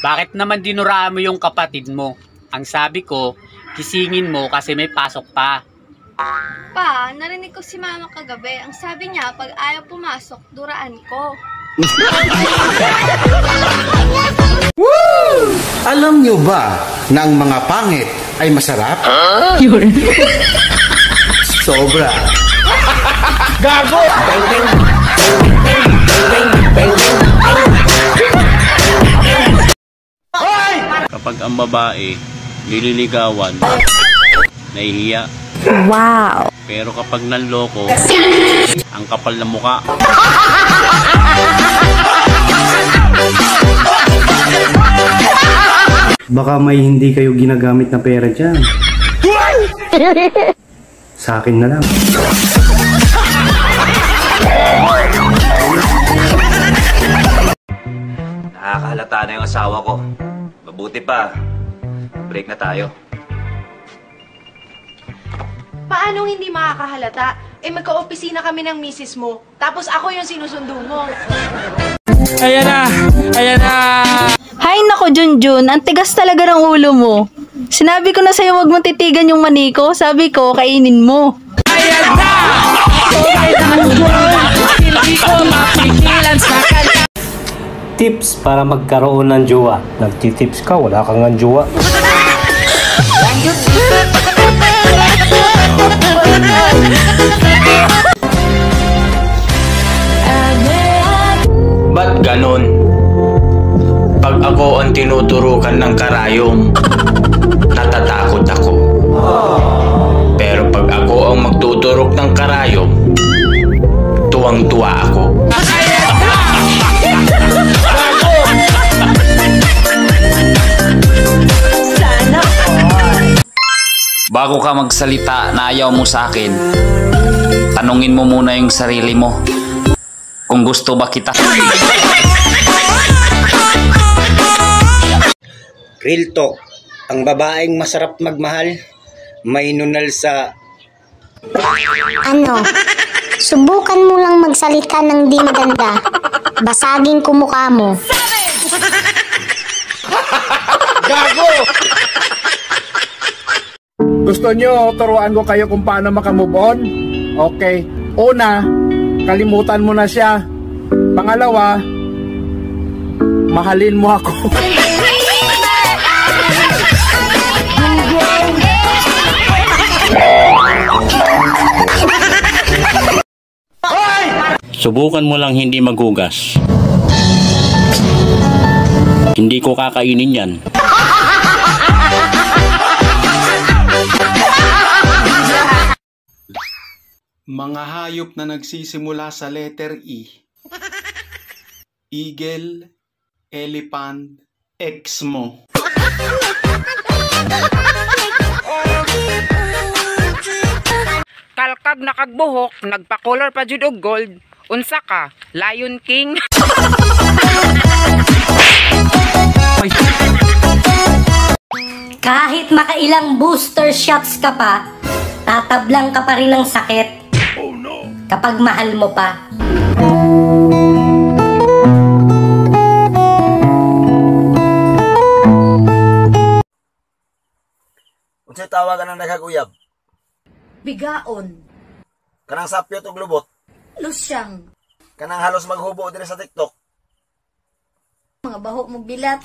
Bakit naman dinuraan mo yung kapatid mo? Ang sabi ko, gisingin mo kasi may pasok pa. Pa, narinig ko si mama kagabi. Ang sabi niya, pag ayaw pumasok, duraan ko. Alam nyo ba na ang mga pangit ay masarap? Sobra. Gago! Kapag ang babae nililigawan, nahihiya. Wow! Pero kapag nanloko, ang kapal na muka. Baka may hindi kayo ginagamit na pera dyan. Sa akin na lang. Nakakahalata na yung asawa ko. Mabuti pa. Break na tayo. Paanong hindi makakahalata? Eh magka-opisina kami ng misis mo. Tapos ako yung sinusundo mo. Ayan na! Ayan na! Hay nako, Junjun, ang tigas talaga ng ulo mo. Sinabi ko na sa'yo wag mong titigan yung maniko. Sabi ko, kainin mo. Ayan na! Hindi ko mapigilan sa kanya. Tips para magkaroon ng jowa. Nagtitips ka, wala kang ng jowa. Ba't ganon? Pag ako ang tinuturukan ng karayom, natatakot ako. Pero pag ako ang magtuturok ng karayom, tuwang-tuwa ako. Bago ka magsalita na ayaw mo sa akin, tanungin mo muna yung sarili mo. Kung gusto ba kita. Real talk, ang babaeng masarap magmahal, may nunal sa... Ano? Subukan mo lang magsalita ng di maganda. Basagin ko mukha mo. Gago! Gusto nyo turuan ko kayo kung paano makamove on? Okay. Una, kalimutan mo na siya. Pangalawa, mahalin mo ako. Subukan mo lang hindi maghugas. Hindi ko kakainin yan. Mga hayop na nagsisimula sa letter E. Eagle, elephant, exmo. Kalkag nakagbuhok, nagpa-color pa jud og gold. Unsa ka? Lion King? Kahit makailang booster shots ka pa, tatablang ka pa rin ng sakit. Kapag mahal mo pa. Unsay tawagan ng nagkaguyab? Bigaon. Kanang sapyot og lubot. Lusyang. Kanang halos maghubo dire sa TikTok. Mga baho mong bilat.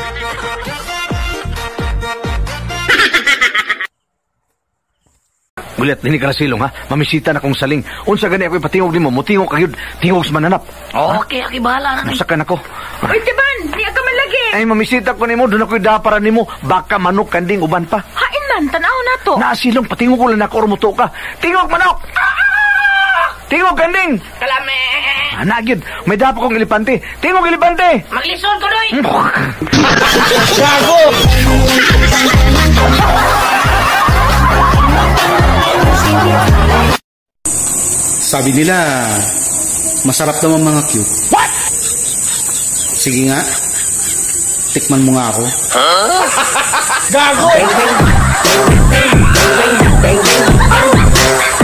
Gulat, nini ka na silong ha? Mamisita na kong saling. Unsa gani ako ipatingog nimo, mutingog kayod, tingog sa mananap. Okay, aki bahala na. Masakan ako. Uy, Tiban! Di ka man lagi! Ay, mamisita ko nimo, doon ako idaparan nimo. Baka manok kanding uban pa. Hain man, tanaw na to. Naasilong, patingog ko lang ako, urmuto ka. Tingog manok! Tingog kanding! Kalame! Nagyod, may dapo kong elepante. Tingog elepante! Maglison ko doy! Gago! Sabi nila, masarap daw ang mga cute. What? Sige nga, tikman mo nga ako. Gago!